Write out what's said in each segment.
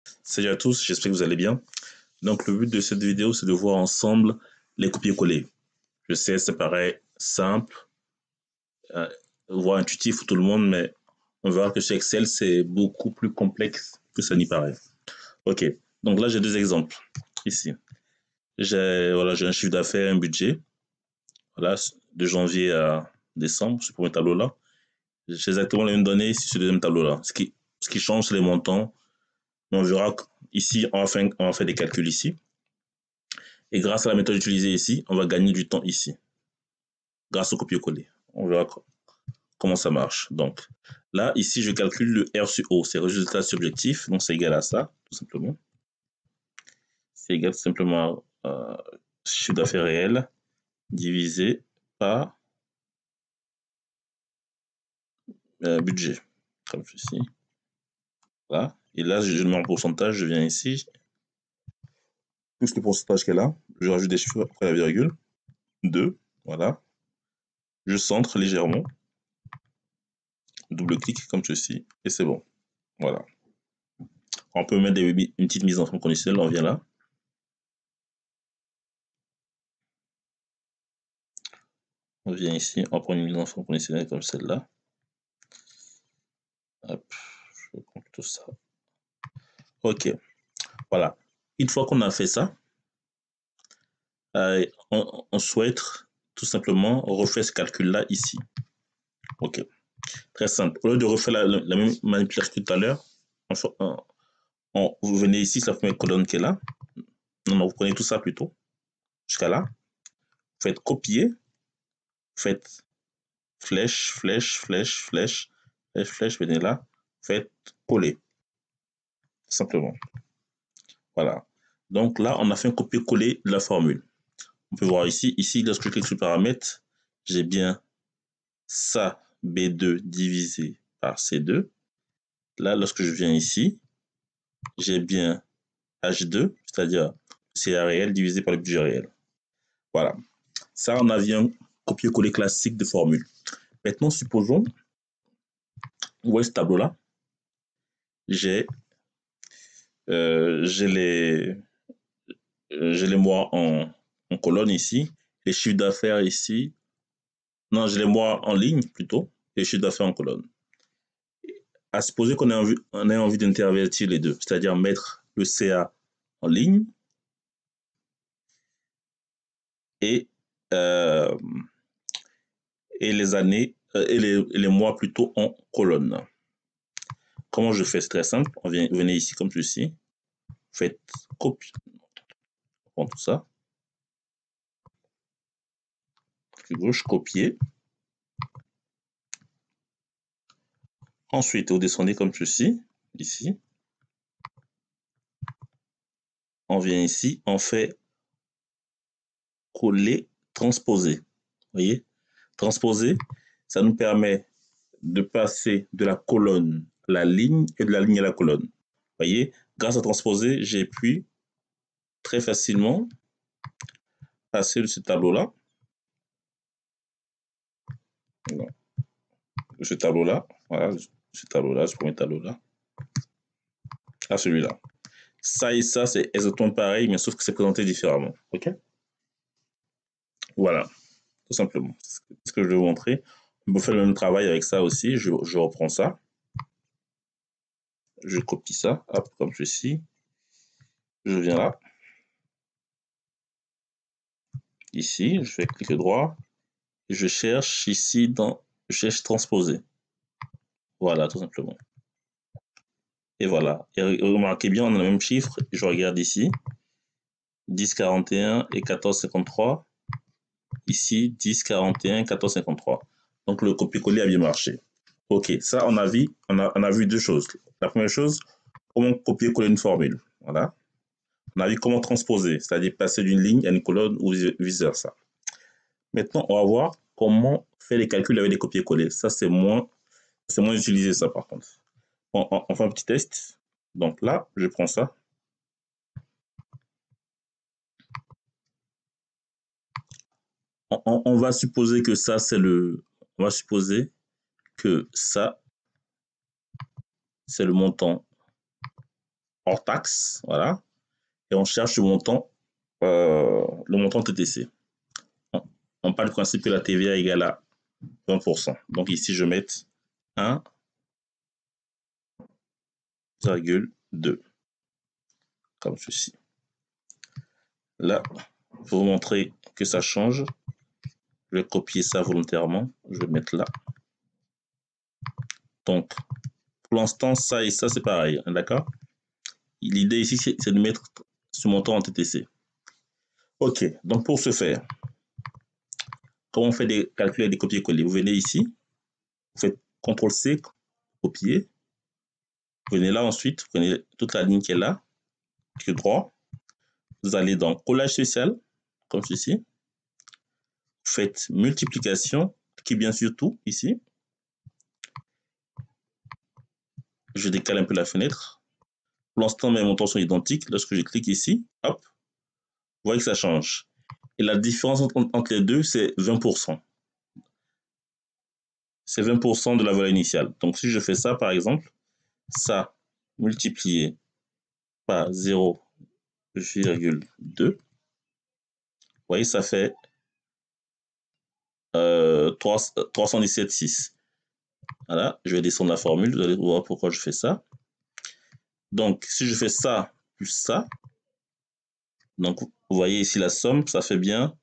Salut à tous, j'espère que vous allez bien. Donc le but de cette vidéo, c'est de voir ensemble les copier-coller. Je sais, ça paraît simple, euh, voire intuitif pour tout le monde, mais on verra que sur Excel, c'est beaucoup plus complexe que ça n'y paraît. Ok, donc là j'ai deux exemples ici. J'ai un chiffre d'affaires, un budget, voilà, de janvier à décembre, ce premier tableau-là. J'ai exactement les mêmes données ici sur le deuxième tableau-là. Ce qui change, c'est les montants. Mais on verra ici, on va faire des calculs ici. Et grâce à la méthode utilisée ici, on va gagner du temps ici, grâce au copier-coller. On verra comment ça marche. Donc là, ici, je calcule le R sur O, c'est résultat subjectif, donc c'est égal à ça, tout simplement. C'est égal tout simplement à chiffre d'affaires réel divisé par budget, comme ceci. Voilà. Et là, je le mets en pourcentage, je viens ici, plus le pourcentage qu'elle a, je rajoute des chiffres après la virgule, 2, voilà. Je centre légèrement, double-clic comme ceci, et c'est bon. Voilà. On peut mettre une petite mise en forme conditionnelle, on vient là. On vient ici, on prend une mise en forme conditionnelle comme celle-là. Hop, je compte tout ça. Ok, voilà. Une fois qu'on a fait ça, on souhaite tout simplement refaire ce calcul-là ici. Ok, très simple. Au lieu de refaire la même manipulation que tout à l'heure, vous venez ici, c'est la première colonne qui est là. Non, vous prenez tout ça plutôt, jusqu'à là. Vous faites copier, vous faites flèche, flèche, flèche, flèche, flèche, flèche, venez là, vous faites coller, tout simplement. Voilà. Donc là, on a fait un copier-coller de la formule. On peut voir ici, lorsque je clique sur paramètres, j'ai bien ça B2 divisé par C2. Là, lorsque je viens ici, j'ai bien H2, c'est-à-dire CA réel divisé par le budget réel. Voilà. Ça, on a bien copier-coller classique de formule. Maintenant, supposons, vous voyez ce tableau-là, j'ai les mois en colonne ici, les chiffres d'affaires ici. Non, j'ai les mois en ligne plutôt, et les chiffres d'affaires en colonne. À supposer qu'on ait envie d'intervertir les deux, c'est-à-dire mettre le CA en ligne et, euh, et les années et les mois plutôt en colonne. Comment je fais? C'est très simple. Venez ici comme ceci. Faites copie. On prend tout ça. Clic gauche, copier. Ensuite, vous descendez comme ceci, ici. On vient ici, on fait coller, transposer. Vous voyez? Transposer, ça nous permet de passer de la colonne à la ligne et de la ligne à la colonne. Vous voyez? Grâce à transposer, j'ai pu très facilement passer de ce tableau-là. Ce tableau-là, voilà, ce tableau-là, ce premier tableau-là, à celui-là. Ça et ça, c'est exactement pareil, mais sauf que c'est présenté différemment. Ok? Voilà, tout simplement. C'est ce que je vais vous montrer. On peut faire le même travail avec ça aussi. Je reprends ça. Je copie ça, hop, comme ceci. Je viens là. Ici, je fais clic droit. Et je cherche ici je cherche transposer. Voilà, tout simplement. Et voilà. Et remarquez bien, on a le même chiffre. Je regarde ici. 10,41 et 14,53. Ici, 10,41, 14,53. Donc, le copier-coller a bien marché. Ok, ça, on a vu deux choses. La première chose, comment copier-coller une formule. Voilà. On a vu comment transposer, c'est-à-dire passer d'une ligne à une colonne ou vice-versa. Maintenant, on va voir comment faire les calculs avec des copier-coller. Ça, c'est moins utilisé, ça, par contre. On fait un petit test. Donc là, je prends ça. On va supposer que ça, on va supposer que ça, c'est le montant hors taxe, voilà, et on cherche le montant TTC. On part du principe que la TVA égale à 20%. Donc ici, je vais mettre 1,2, comme ceci. Là, pour vous montrer que ça change, je vais copier ça volontairement. Je vais mettre là. Donc, pour l'instant, ça et ça, c'est pareil. D'accord? L'idée ici, c'est de mettre ce montant en TTC. OK. Donc, pour ce faire, comment on fait des calculs avec des copier-coller? Vous venez ici, vous faites CTRL-C, copier. Vous venez là ensuite, vous prenez toute la ligne qui est là, clic droit. Vous allez dans collage spécial, comme ceci. Vous faites multiplication, cliquez bien sur tout ici. Je décale un peu la fenêtre. Pour l'instant, mes montants sont identiques. Lorsque je clique ici, hop, vous voyez que ça change. Et la différence entre les deux, c'est 20%. C'est 20% de la valeur initiale. Donc, si je fais ça, par exemple, ça multiplié par 0,2, vous voyez, ça fait 317,6. Voilà, je vais descendre la formule, vous allez voir pourquoi je fais ça. Donc, si je fais ça plus ça, donc vous voyez ici la somme, ça fait bien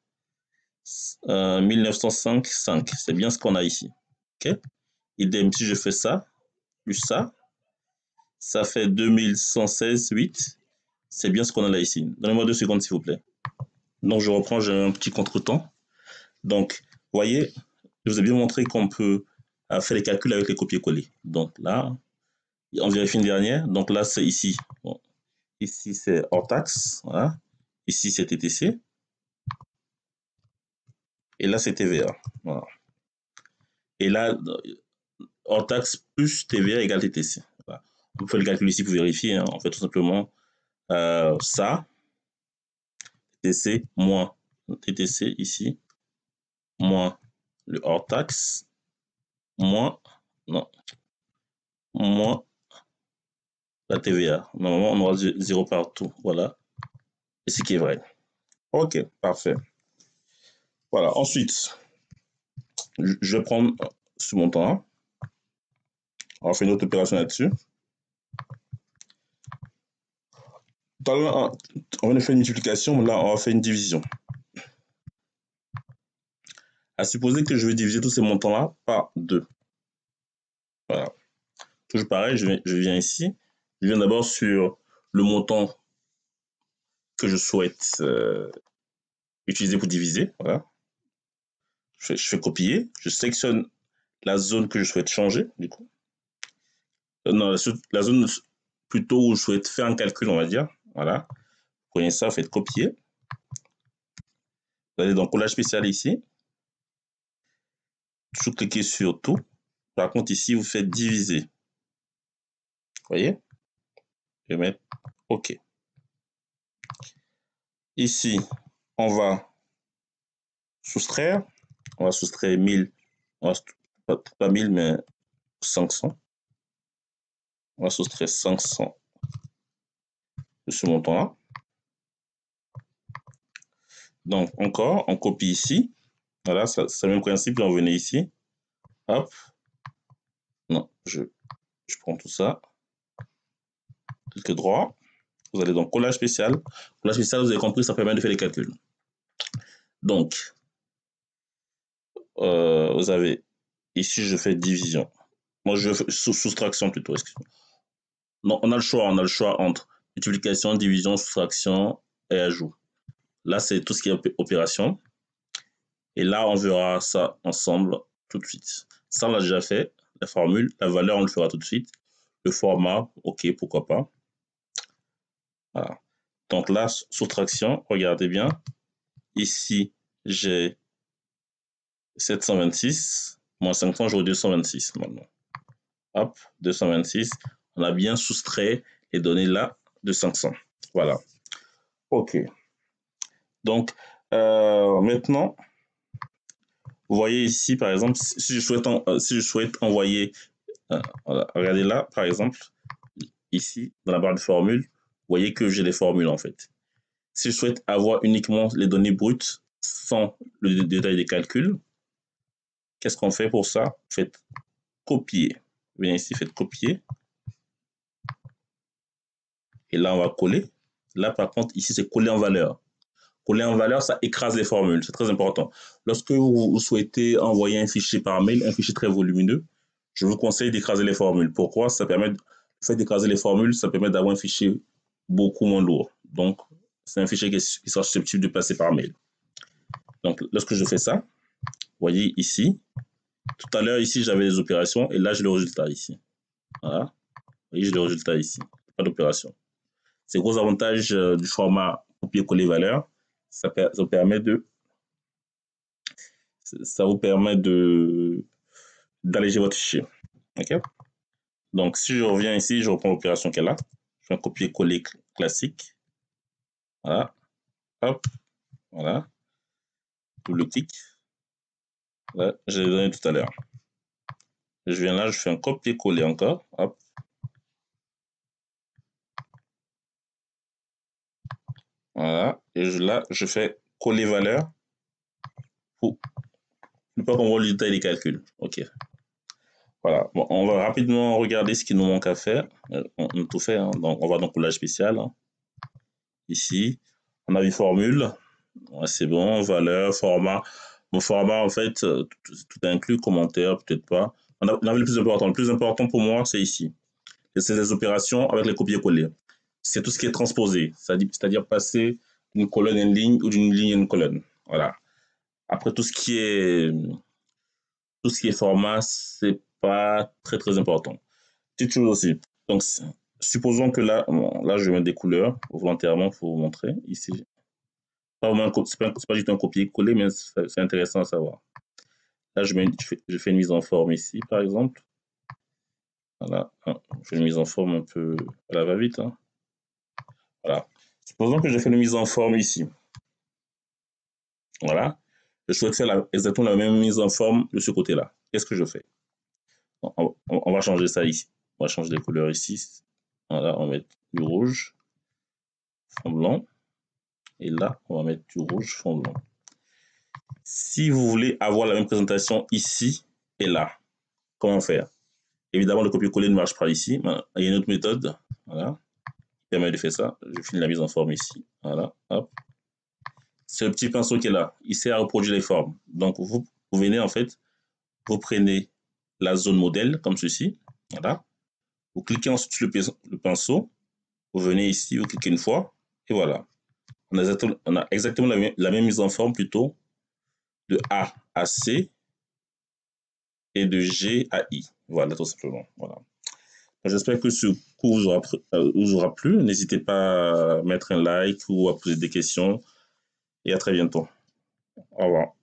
1905,5. C'est bien ce qu'on a ici. Ok. Idem, si je fais ça plus ça, ça fait 2116,8. C'est bien ce qu'on a là ici. Donnez-moi 2 secondes, s'il vous plaît. Donc, je reprends, j'ai un petit contretemps. Donc, vous voyez, je vous ai bien montré qu'on peut faire les calculs avec les copier-coller. Donc là, on vérifie une dernière. Donc là, c'est ici. Bon. Ici, c'est hors taxe. Voilà. Ici, c'est TTC. Et là, c'est TVA. Voilà. Et là, hors taxe plus TVA égale TTC. Voilà. On peut le calcul ici pour vérifier. Hein. On fait tout simplement ça, TTC moins TTC ici, moins le hors taxe, moins, non, moins la TVA. Normalement, on aura 0 partout. Voilà. Et ce qui est vrai. OK, parfait. Voilà. Ensuite, je vais prendre ce montant. On va faire une autre opération là-dessus. Tout à l'heure, on vient de faire une multiplication, mais là, on va faire une division. À supposer que je vais diviser tous ces montants-là par 2. Voilà. Toujours pareil, je viens ici. Je viens d'abord sur le montant que je souhaite utiliser pour diviser. Voilà. Je fais copier. Je sélectionne la zone que je souhaite changer, du coup. Non, la zone plutôt où je souhaite faire un calcul, on va dire. Voilà. Vous prenez ça, vous faites copier. Vous allez dans collage spécial ici. Toujours cliquez sur tout. Par contre, ici, vous faites diviser. Vous voyez? Je vais mettre OK. Ici, on va soustraire. On va soustraire 1000. Pas 1000, mais 500. On va soustraire 500 de ce montant-là. Donc, encore, on copie ici. Voilà, c'est le même principe. On venait ici. Hop. Non, je prends tout ça. Clic droit. Vous allez dans collage spécial. Collage spécial, vous avez compris, ça permet de faire les calculs. Donc, vous avez ici, je fais division. Moi, je fais soustraction plutôt, excusez-moi. Non, on a le choix entre multiplication, division, soustraction et ajout. Là, c'est tout ce qui est opération. Et là, on verra ça ensemble tout de suite. Ça, on l'a déjà fait. La formule, la valeur, on le fera tout de suite. Le format, OK, pourquoi pas. Voilà. Donc là, soustraction, regardez bien. Ici, j'ai 726, moins 500, j'aurai 226 maintenant. Hop, 226. On a bien soustrait les données là de 500. Voilà. OK. Donc, maintenant, vous voyez ici, par exemple, si je souhaite envoyer, voilà, regardez là, par exemple, ici, dans la barre de formule, voyez que j'ai les formules en fait. Si je souhaite avoir uniquement les données brutes sans le détail des calculs, qu'est-ce qu'on fait pour ça? Faites copier. Venez ici, faites copier. Et là, on va coller. Là, par contre, ici, c'est coller en valeur. Coller en valeur, ça écrase les formules. C'est très important. Lorsque vous souhaitez envoyer un fichier par mail, un fichier très volumineux, je vous conseille d'écraser les formules. Pourquoi? Ça permet, le fait d'écraser les formules, ça permet d'avoir un fichier beaucoup moins lourd. Donc, c'est un fichier qui sera susceptible de passer par mail. Donc, lorsque je fais ça, vous voyez ici, tout à l'heure, ici, j'avais les opérations et là, j'ai le résultat ici. Voilà. Vous voyez, j'ai le résultat ici. Pas d'opération. C'est le gros avantage du format copier-coller valeur. Ça vous permet d'alléger votre fichier. Okay? Donc, si je reviens ici, je reprends l'opération qu'elle a. Je fais un copier-coller classique. Voilà. Hop. Voilà. Double clic. Là, je l'ai donné tout à l'heure. Je viens là, je fais un copier-coller encore. Hop. Voilà. Et là, je fais coller valeur pour ne pas qu'on voit le détail des calculs. OK. Voilà. Bon, on va rapidement regarder ce qu'il nous manque à faire. On a tout fait. Hein. Donc, on va dans le collage spécial. Hein. Ici, on a une formule. Ouais, c'est bon. Valeur, format. Mon format, en fait, tout inclus, commentaire, peut-être pas. On a le plus important. Le plus important pour moi, c'est ici. C'est les opérations avec les copier-coller. C'est tout ce qui est transposé. C'est-à-dire passer d'une colonne à une ligne ou d'une ligne à une colonne. Voilà. Après, tout ce qui est format, c'est pas très important. Petite chose aussi. Donc, supposons que là, je vais mettre des couleurs volontairement pour vous montrer. Ici, c'est pas juste un copier-coller, mais c'est intéressant à savoir. Là, je fais une mise en forme ici, par exemple. Voilà. Je fais une mise en forme un peu à la va-vite. Hein. Voilà. Supposons que je fais une mise en forme ici. Voilà. Je souhaite faire exactement la même mise en forme de ce côté-là. Qu'est-ce que je fais? On va changer ça ici. On va changer les couleurs ici. Voilà, on va mettre du rouge, fond blanc. Et là, on va mettre du rouge, fond blanc. Si vous voulez avoir la même présentation ici et là, comment faire? Évidemment, le copier-coller ne marche pas ici. Il y a une autre méthode, voilà, qui permet de faire ça. Je finis la mise en forme ici. Voilà, hop. C'est le petit pinceau qui est là. Il sert à reproduire les formes. Donc, vous venez en fait, vous prenez la zone modèle comme ceci. Voilà. Vous cliquez ensuite sur le pinceau. Vous venez ici, vous cliquez une fois. Et voilà. On a exactement la même mise en forme plutôt de A à C et de G à I. Voilà, tout simplement. Voilà. J'espère que ce cours vous aura plu. N'hésitez pas à mettre un like ou à poser des questions. Et à très bientôt. Au revoir.